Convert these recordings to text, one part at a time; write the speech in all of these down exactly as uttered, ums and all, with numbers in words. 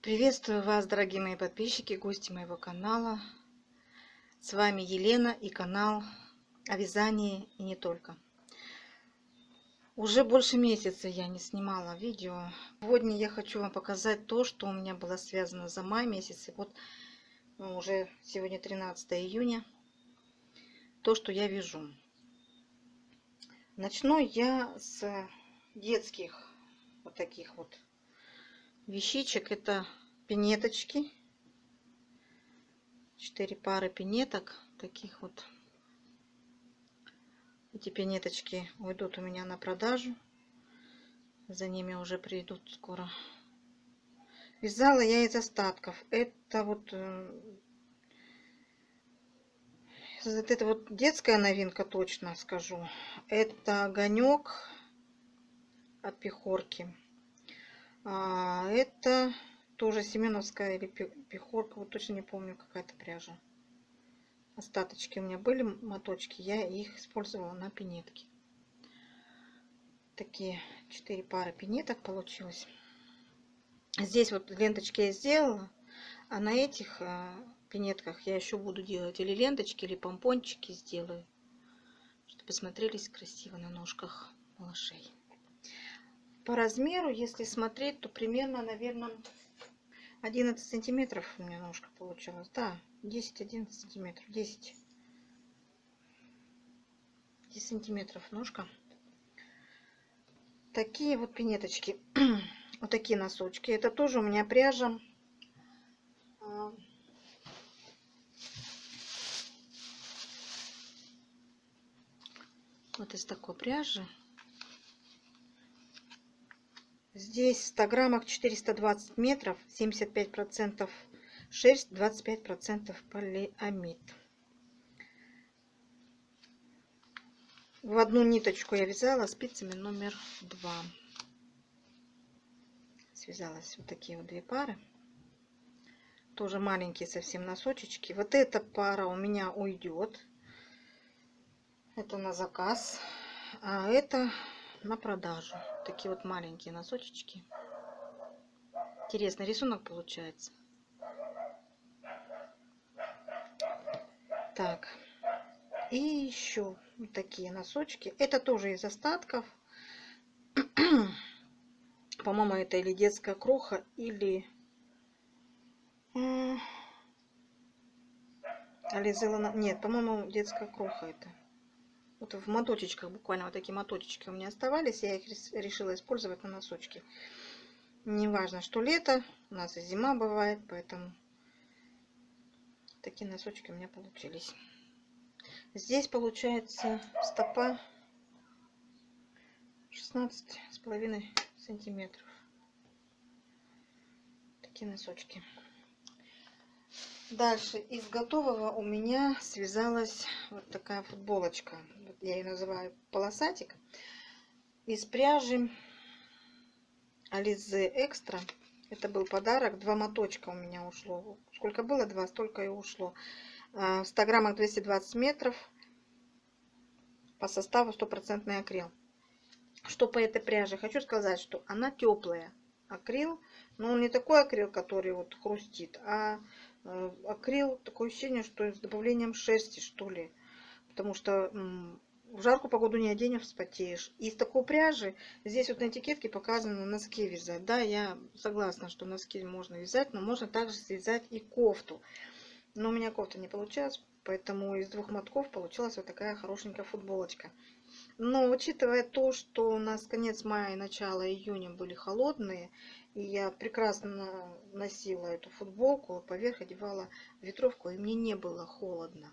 Приветствую вас, дорогие мои подписчики, гости моего канала. С вами Елена и канал о вязании и не только. Уже больше месяца я не снимала видео. Сегодня я хочу вам показать то, что у меня было связано за май месяц. И вот ну, уже сегодня тринадцатое июня. То, что я вяжу. Начну я с детских вот таких вот вещичек. Это пинеточки. Четыре пары пинеток. Таких вот. Эти пинеточки уйдут у меня на продажу. За ними уже придут скоро. Вязала я из остатков. Это вот, это вот детская новинка, точно скажу. Это огонек от Пехорки. А это тоже Семеновская или Пехорка. Вот точно не помню, какая-то пряжа. Остаточки у меня были, моточки. Я их использовала на пинетки. Такие четыре пары пинеток получилось. Здесь вот ленточки я сделала, а на этих э, пинетках я еще буду делать или ленточки, или помпончики сделаю, чтобы смотрелись красиво на ножках малышей. По размеру, если смотреть, то примерно, наверное, одиннадцать сантиметров у меня ножка получилась. Да, десять-одиннадцать сантиметров. десять. десять сантиметров ножка. Такие вот пинеточки. Вот такие носочки. Это тоже у меня пряжа. Вот из такой пряжи. Здесь в ста граммах четыреста двадцать метров, семьдесят пять процентов шерсть, двадцать пять процентов полиамид. В одну ниточку я вязала спицами номер два. Связалась вот такие вот две пары. Тоже маленькие совсем носочечки. Вот эта пара у меня уйдет. Это на заказ. А это на продажу. Такие вот маленькие носочечки. Интересный рисунок получается. Так. И еще вот такие носочки. Это тоже из остатков. По-моему, это или детская кроха, или Ализела. Нет, по-моему, детская кроха это. Вот в моточечках, буквально вот такие моточечки у меня оставались. Я их решила использовать на носочки. Не важно, что лето, у нас и зима бывает, поэтому такие носочки у меня получились. Здесь получается стопа шестнадцать с половиной сантиметров. Такие носочки. Дальше из готового у меня связалась вот такая футболочка. Я ее называю полосатик. Из пряжи Alize Extra. Это был подарок. Два моточка у меня ушло. Сколько было? Два, столько и ушло. В ста граммах двести двадцать метров. По составу стопроцентный акрил. Что по этой пряже? Хочу сказать, что она теплая. Акрил. Но он не такой акрил, который вот хрустит, а акрил, такое ощущение, что с добавлением шерсти, что ли. Потому что в жаркую погоду не оденешь, вспотеешь. И из такой пряжи, здесь вот на этикетке показано носки вязать. Да, я согласна, что носки можно вязать, но можно также связать и кофту. Но у меня кофта не получилась, поэтому из двух мотков получилась вот такая хорошенькая футболочка. Но учитывая то, что у нас конец мая и начало июня были холодные, и я прекрасно носила эту футболку, поверх одевала ветровку, и мне не было холодно.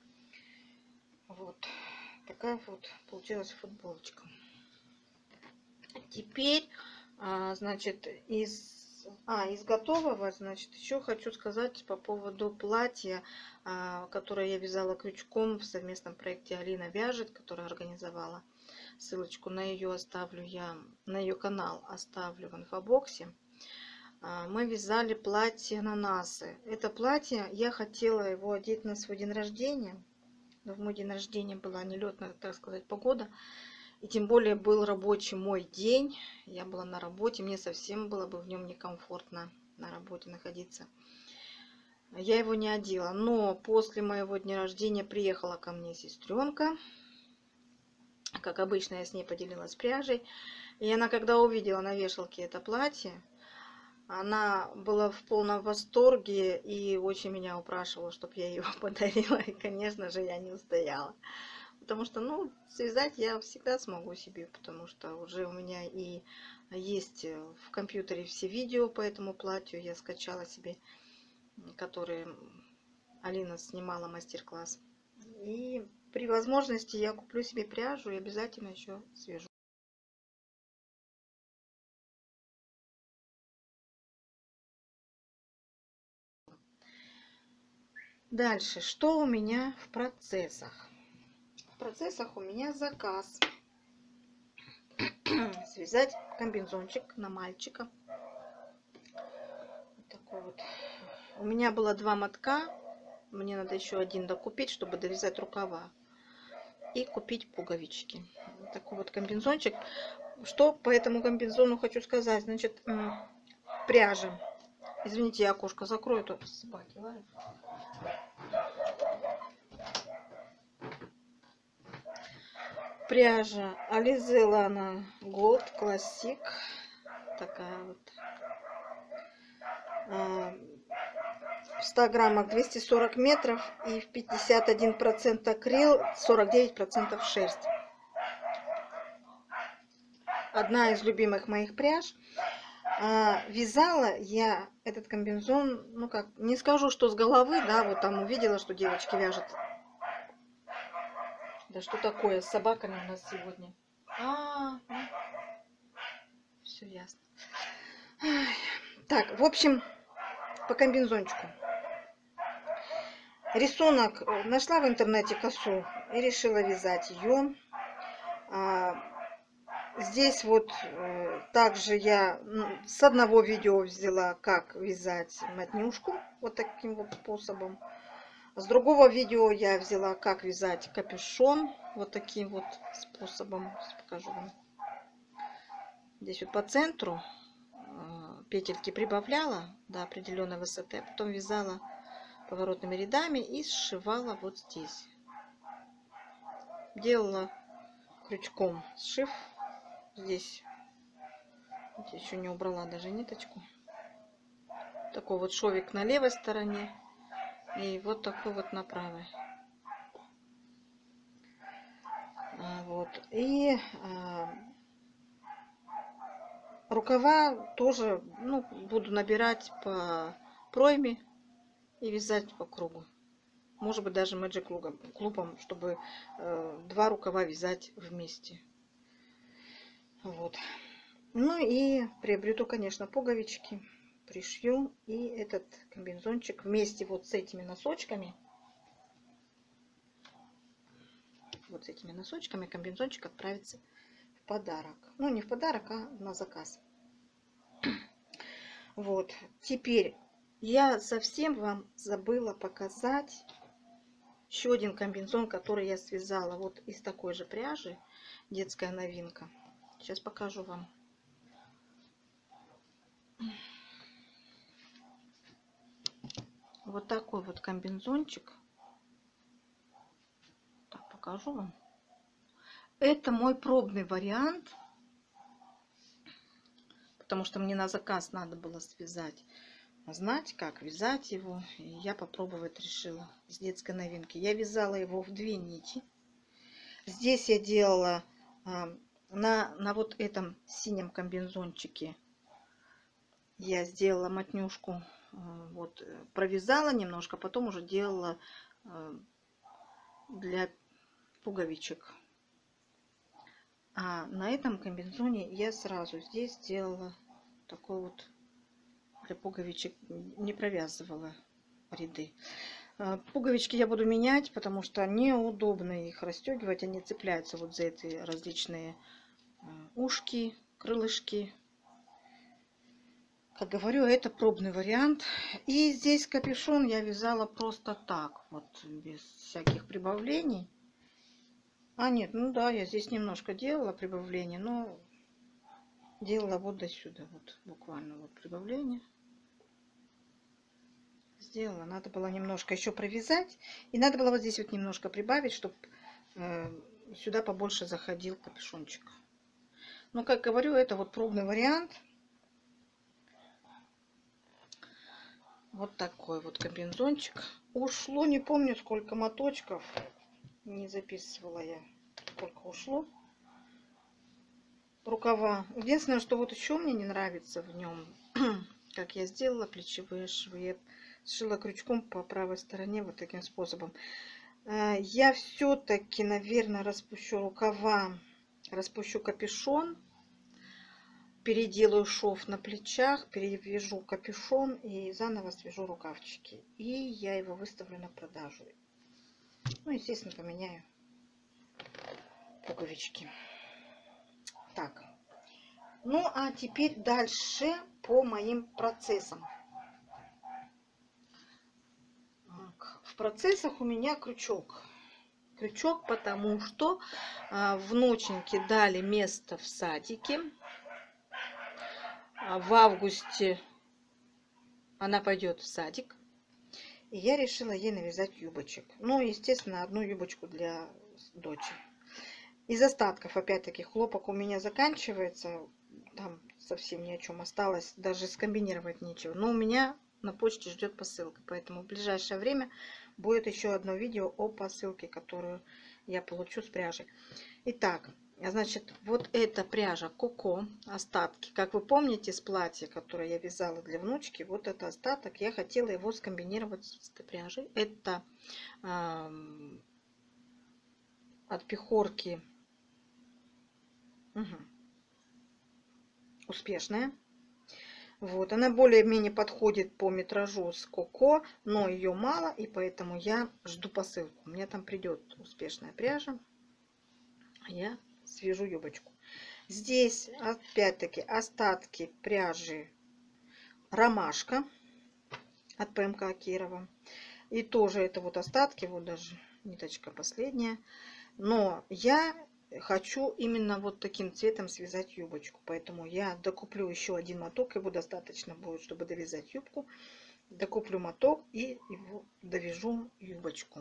Вот такая вот получилась футболочка. Теперь, значит, из а из готового, значит, еще хочу сказать по поводу платья, которое я вязала крючком в совместном проекте Алина вяжет, которая организовала. Ссылочку на ее оставлю я, на ее канал оставлю в инфобоксе. Мы вязали платье ананасы. Это платье, я хотела его одеть на свой день рождения. Но в мой день рождения была нелетная, так сказать, погода. И тем более был рабочий мой день. Я была на работе, мне совсем было бы в нем некомфортно. на работе находиться. Я его не одела, но после моего дня рождения приехала ко мне сестренка. Как обычно, я с ней поделилась пряжей. И она, когда увидела на вешалке это платье, она была в полном восторге и очень меня упрашивала, чтобы я его подарила. И, конечно же, я не устояла. Потому что, ну, связать я всегда смогу себе, потому что уже у меня и есть в компьютере все видео по этому платью. Я скачала себе, которые Алина снимала мастер-класс. И при возможности я куплю себе пряжу и обязательно еще свяжу. Дальше, что у меня в процессах? В процессах у меня заказ. Связать комбинзончик на мальчика. Вот такой вот. У меня было два мотка. Мне надо еще один докупить, чтобы довязать рукава. И купить пуговички. Вот такой вот комбинзончик. Что по этому комбинзону хочу сказать? Значит, пряжа. Извините, я окошко закрою, тут собаки лают. Пряжа Alizé Lana Gold Classic. Такая вот. В ста граммах двести сорок метров и в пятьдесят один процент акрил, сорок девять процентов шерсть. Одна из любимых моих пряж. Вязала я этот комбинзон, ну как, не скажу, что с головы, да, вот там увидела, что девочки вяжут. Да что такое с собаками у нас сегодня? А, -а, -а. Все ясно. Так, в общем, по комбинзончику. Рисунок нашла в интернете косу и решила вязать ее. Здесь вот также я с одного видео взяла, как вязать мотнюшку вот таким вот способом. С другого видео я взяла, как вязать капюшон вот таким вот способом. Сейчас покажу вам. Здесь вот по центру петельки прибавляла до определенной высоты, а потом вязала поворотными рядами и сшивала вот здесь. Делала крючком сшив. Здесь еще не убрала даже ниточку. Такой вот шовик на левой стороне и вот такой вот на правой. Вот. И а, рукава тоже, ну, буду набирать по пройме и вязать по кругу. Может быть, даже Magic клубом, чтобы э, два рукава вязать вместе. Вот. Ну и приобрету, конечно, пуговички, пришью и этот комбинзончик вместе вот с этими носочками. Вот с этими носочками комбинзончик отправится в подарок. Ну, не в подарок, а на заказ. Вот. Теперь я совсем вам забыла показать еще один комбинзон, который я связала вот из такой же пряжи. Детская новинка. Сейчас покажу вам. Вот такой вот комбинзончик. Так, покажу вам. Это мой пробный вариант. Потому что мне на заказ надо было связать. Знать, как вязать его. И я попробовать решила из детской новинки. Я вязала его в две нити. Здесь я делала а, на, на вот этом синем комбинзончике. Я сделала мотнюшку. А, вот, провязала немножко. Потом уже делала а, для пуговичек. А на этом комбинзоне я сразу здесь сделала такой вот для пуговичек, не провязывала ряды. Пуговички я буду менять, потому что неудобно их расстегивать. Они цепляются вот за эти различные ушки, крылышки. Как говорю, это пробный вариант. И здесь капюшон я вязала просто так, вот без всяких прибавлений. А нет, ну да, я здесь немножко делала прибавление, но делала вот до сюда, вот буквально вот прибавление. сделала. Надо было немножко еще провязать. И надо было вот здесь вот немножко прибавить, чтобы э, сюда побольше заходил капюшончик. Но, как говорю, это вот пробный вариант. Вот такой вот комбинзончик. Ушло, не помню, сколько моточков. Не записывала я, сколько ушло. Рукава. Единственное, что вот еще мне не нравится в нем, как я сделала плечевые швы. Я сшила крючком по правой стороне вот таким способом. Я все-таки, наверное, распущу рукава, распущу капюшон, переделаю шов на плечах, перевяжу капюшон и заново свяжу рукавчики. И я его выставлю на продажу. Ну, естественно, поменяю пуговички. Так. Ну, а теперь дальше по моим процессам. Так. В процессах у меня крючок. Крючок, потому что а, внученьке дали место в садике. А в августе она пойдет в садик. И я решила ей навязать юбочек. Ну, естественно, одну юбочку для дочери. Из остатков, опять-таки, хлопок у меня заканчивается. Там совсем ни о чем осталось. Даже скомбинировать нечего. Но у меня на почте ждет посылка. Поэтому в ближайшее время будет еще одно видео о посылке, которую я получу с пряжей. Итак, значит, вот эта пряжа Коко, остатки. Как вы помните, с платья, которое я вязала для внучки, вот это остаток. Я хотела его скомбинировать с этой пряжей. Это э, от Пехорки. Угу. Успешная. Вот, она более-менее подходит по метражу с Коко, но ее мало, и поэтому я жду посылку. У меня там придет успешная пряжа. Я свяжу юбочку. Здесь опять-таки остатки пряжи Ромашка от ПМК Кирова. И тоже это вот остатки, вот даже ниточка последняя. Но я хочу именно вот таким цветом связать юбочку. Поэтому я докуплю еще один моток. Его достаточно будет, чтобы довязать юбку. Докуплю моток и его довяжу юбочку.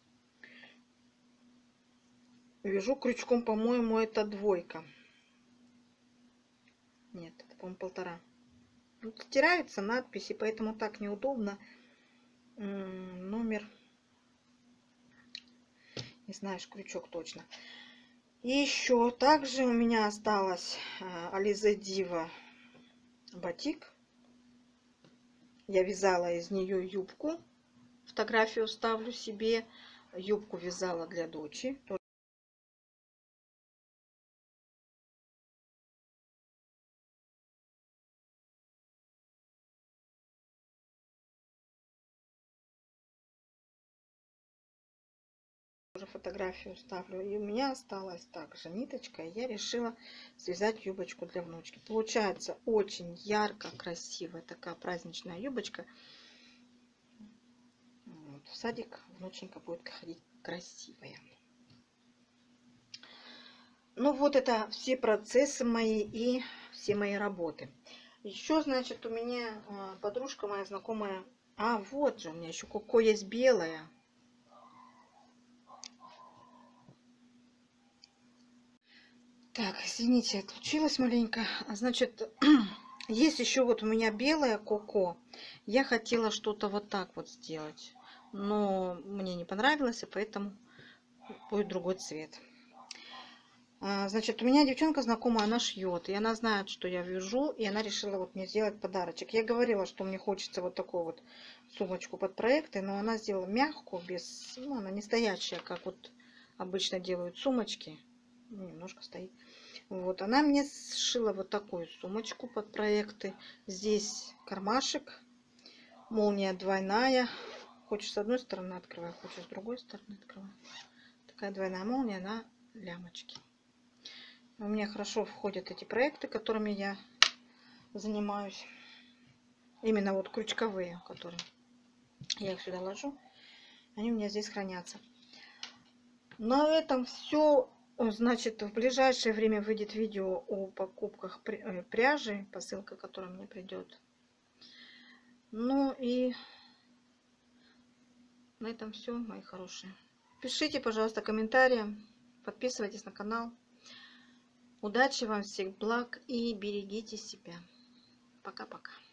Вяжу крючком, по-моему, это двойка. Нет, это, по-моему, полтора. Тут стираются надписи, поэтому так неудобно. Номер. Не знаешь, крючок точно. И еще также у меня осталась Ализе Дива батик. Я вязала из нее юбку. Фотографию ставлю себе. Юбку вязала для дочери. Фотографию ставлю. И у меня осталась также ниточка. И я решила связать юбочку для внучки. Получается очень ярко, красивая такая праздничная юбочка. Вот. В садик внученька будет ходить красивая. Ну вот это все процессы мои и все мои работы. Еще, значит, у меня подружка моя знакомая. А, вот же у меня еще Коко есть белая. Так, извините, отключилась маленько. Значит, есть еще вот у меня белая Коко. Я хотела что-то вот так вот сделать. Но мне не понравилось, и поэтому будет другой цвет. Значит, у меня девчонка знакомая, она шьет. И она знает, что я вяжу. И она решила вот мне сделать подарочек. Я говорила, что мне хочется вот такую вот сумочку под проекты. Но она сделала мягкую, без... Ну, она не стоячая, как вот обычно делают сумочки. Немножко стоит. Вот, она мне сшила вот такую сумочку под проекты. Здесь кармашек, молния двойная. Хочешь с одной стороны открывай, хочешь с другой стороны открывай. Такая двойная молния на лямочке. У меня хорошо входят эти проекты, которыми я занимаюсь. Именно вот крючковые, которые я их сюда ложу. Они у меня здесь хранятся. На этом все. Значит, в ближайшее время выйдет видео о покупках пряжи, посылка, которая мне придет. Ну и На этом все, мои хорошие. Пишите, пожалуйста, комментарии. Подписывайтесь на канал. Удачи вам, всех благ и берегите себя. Пока-пока.